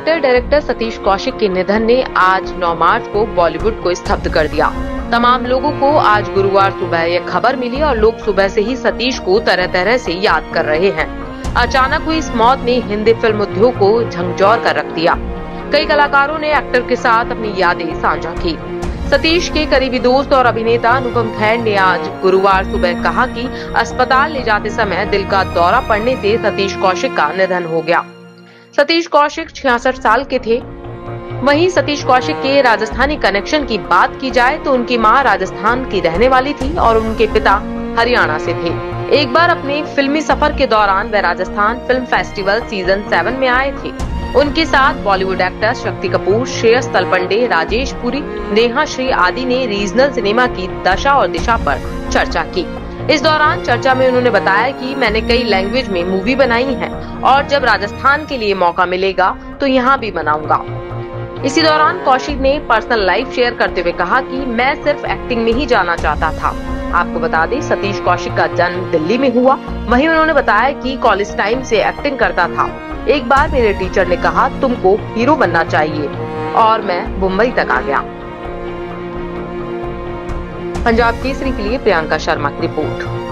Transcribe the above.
Actor director Satish Kaushik के निधन ने आज 9 मार्च को बॉलीवुड को स्तब्ध कर दिया। तमाम लोगों को आज गुरुवार सुबह यह खबर मिली और लोग सुबह से ही सतीश को तरह तरह से याद कर रहे हैं। अचानक हुई इस मौत ने हिंदी फिल्म उद्योग को झकझोर कर रख दिया। कई कलाकारों ने एक्टर के साथ अपनी यादें साझा की। सतीश के करीबी दोस्त और अभिनेता अनुपम खेर ने आज गुरुवार सुबह कहा कि अस्पताल ले जाते समय दिल का दौरा पड़ने से सतीश कौशिक का निधन हो गया। सतीश कौशिक 66 साल के थे। वहीं सतीश कौशिक के राजस्थानी कनेक्शन की बात की जाए तो उनकी मां राजस्थान की रहने वाली थी और उनके पिता हरियाणा से थे। एक बार अपने फिल्मी सफर के दौरान वे राजस्थान फिल्म फेस्टिवल सीजन 7 में आए थे। उनके साथ बॉलीवुड एक्टर शक्ति कपूर, श्रेयस तलपंडे, राजेश पुरी, नेहा श्री आदि ने रीजनल सिनेमा की दशा और दिशा पर चर्चा की। इस दौरान चर्चा में उन्होंने बताया कि मैंने कई लैंग्वेज में मूवी बनाई है और जब राजस्थान के लिए मौका मिलेगा तो यहाँ भी बनाऊंगा। इसी दौरान कौशिक ने पर्सनल लाइफ शेयर करते हुए कहा कि मैं सिर्फ एक्टिंग में ही जाना चाहता था। आपको बता दें, सतीश कौशिक का जन्म दिल्ली में हुआ। वहीं उन्होंने बताया कि कॉलेज टाइम से एक्टिंग करता था। एक बार मेरे टीचर ने कहा तुमको हीरो बनना चाहिए और मैं मुंबई तक आ गया। पंजाब केसरी के लिए प्रियंका शर्मा की रिपोर्ट।